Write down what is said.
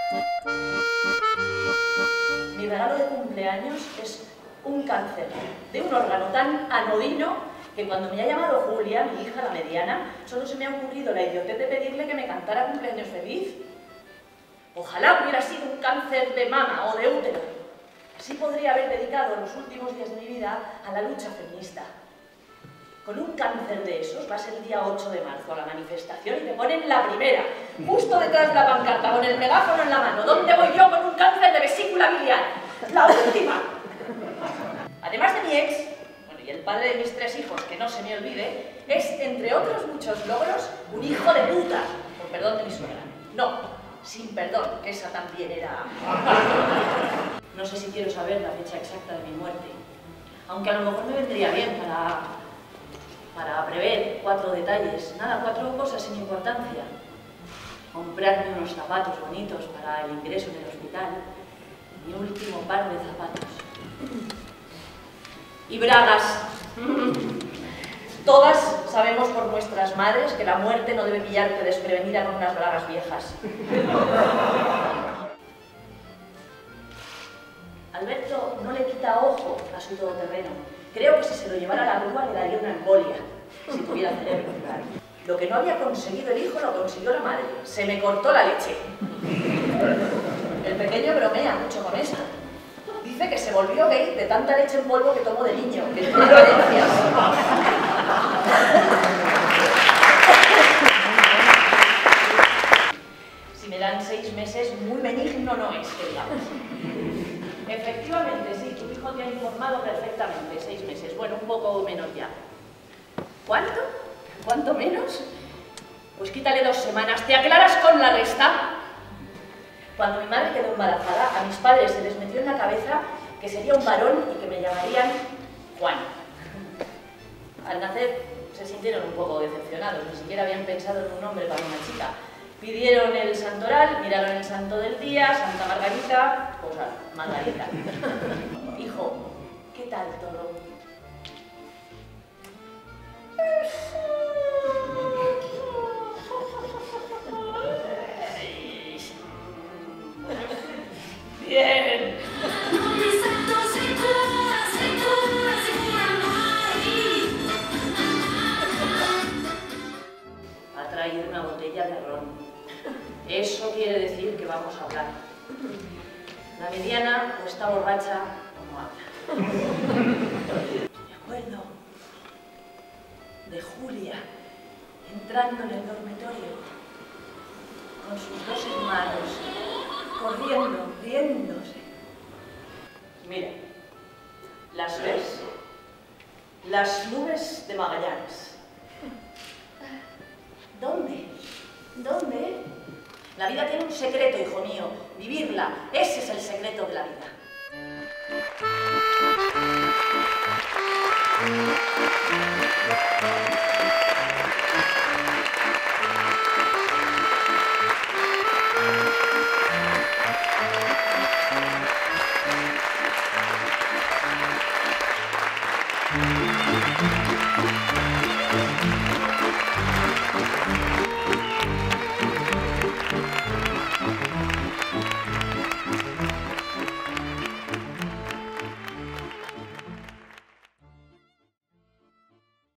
Mi regalo de cumpleaños es un cáncer de un órgano tan anodino que cuando me ha llamado Julia, mi hija, la mediana, solo se me ha ocurrido la idiotez de pedirle que me cantara cumpleaños feliz. Ojalá hubiera sido un cáncer de mama o de útero. Así podría haber dedicado los últimos días de mi vida a la lucha feminista. Con un cáncer de esos va a ser el día 8 de marzo a la manifestación y me ponen la primera, justo detrás de la pancarta, con el megáfono en la mano. ¿Dónde voy yo con un cáncer de vesícula biliar? ¡La última! Además de mi ex, bueno, y el padre de mis 3 hijos, que no se me olvide, es, entre otros muchos logros, un hijo de puta, con perdón de mi suegra. No, sin perdón, que esa también era... No sé si quiero saber la fecha exacta de mi muerte, aunque a lo mejor me vendría bien para prever 4 detalles, nada, 4 cosas sin importancia. Comprarme unos zapatos bonitos para el ingreso en el hospital, mi último par de zapatos. Y bragas. Todas sabemos por nuestras madres que la muerte no debe pillarte desprevenida con unas bragas viejas. Alberto no le quita ojo a su todoterreno. Creo que si se lo llevara a la grúa le daría una embolia, si tuviera cerebro, claro. Lo que no había conseguido el hijo lo consiguió la madre. Se me cortó la leche. El pequeño bromea mucho con esto. Dice que se volvió gay de tanta leche en polvo que tomó de niño, que tiene carencias. Si me dan 6 meses, muy benigno no es, que digamos. Efectivamente, sí, tu hijo te ha informado perfectamente, 6 meses. Bueno, un poco menos ya. ¿Cuánto? ¿Cuánto menos? Pues quítale 2 semanas. ¿Te aclaras con la resta? Cuando mi madre quedó embarazada, a mis padres se les metió en la cabeza que sería un varón y que me llamarían Juan. Al nacer se sintieron un poco decepcionados, ni siquiera habían pensado en un nombre para una chica. Pidieron el santoral, miraron el santo del día, Santa Margarita, pues Margarita. Hijo, ¿qué tal todo? Bien. Ha traído una botella de ron. Eso quiere decir que vamos a hablar. La mediana o está borracha o no habla. Me acuerdo de Julia entrando en el dormitorio con sus 2 hermanos, corriendo, riéndose. Mira, ¿las ves? Las nubes de Magallanes. ¿Dónde? ¿Dónde? La vida tiene un secreto, hijo mío. Vivirla, ese es el secreto de la vida.